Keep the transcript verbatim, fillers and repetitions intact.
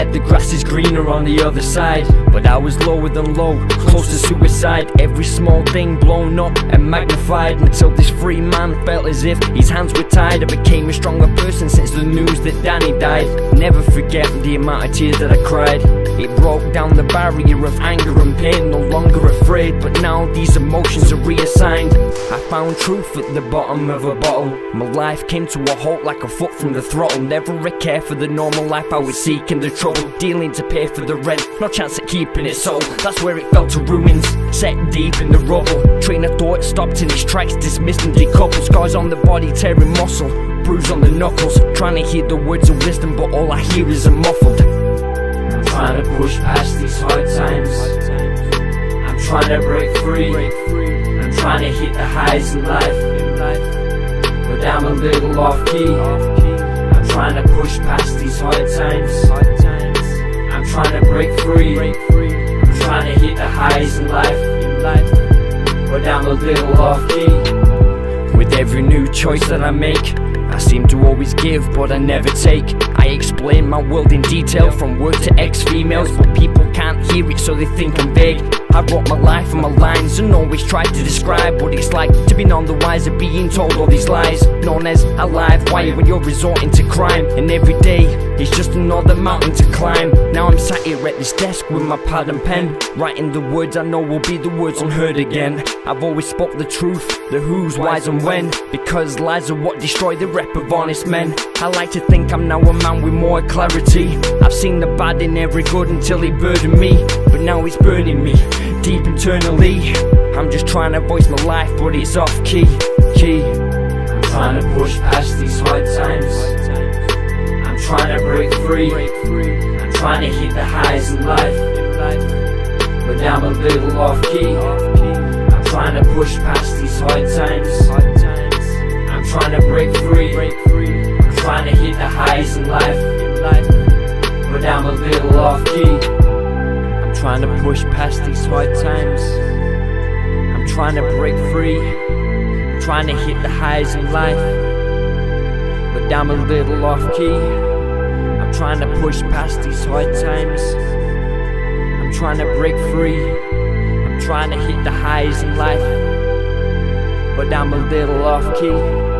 said the grass is greener on the other side, but I was lower than low, close to suicide. Every small thing blown up and magnified, until this free man felt as if his hands were tied. I became a stronger person since the news that Danny died. Never forget the amount of tears that I cried. It broke down the barrier of anger and pain. No longer afraid, but now these emotions are reassigned. I found truth at the bottom of a bottle. My life came to a halt like a foot from the throttle. Never a care for the normal life I was seeking. The trouble dealing to pay for the rent, no chance at keeping it sold. That's where it fell to ruins, set deep in the rubble. Train of thought stopped in its tracks, dismissed and decoupled. Scars on the body, tearing muscle, bruise on the knuckles. Trying to hear the words of wisdom, but all I hear is a muffled. I'm trying to push past these hard times. I'm trying to break free. I'm trying to hit the highs in life, but I'm a little off key. I'm trying to push past these hard times. I'm trying to break free. I'm trying to hit the highs in life, but I'm a little off key. With every new choice that I make, I seem to always give, but I never take. I explain my world in detail, from work to ex-females, but people can't hear it, so they think I'm vague. I wrote my life and my lines and always tried to describe what it's like to be none the wiser, being told all these lies, known as a live wire when you're resorting to crime. And every day is just another mountain to climb. Now I'm sat here at this desk with my pad and pen, writing the words I know will be the words unheard again. I've always spoke the truth, the who's, why's and when, because lies are what destroy the rep of honest men. I like to think I'm now a man with more clarity. I've seen the bad in every good until it burdened me, but now it's burning me deep internally. I'm just trying to voice my life, but it's off key, key. I'm trying to push past these hard times. I'm trying to break free. I'm trying to hit the highs in life, but I'm a little off key. I'm trying to push past these hard times. I'm trying to break free. I'm trying to hit the highs in life, but I'm a little off key. Trying to push past these hard times. I'm trying to break free. I'm trying to hit the highs in life, but I'm a little off key. I'm trying to push past these hard times. I'm trying to break free. I'm trying to hit the highs in life, but I'm a little off key.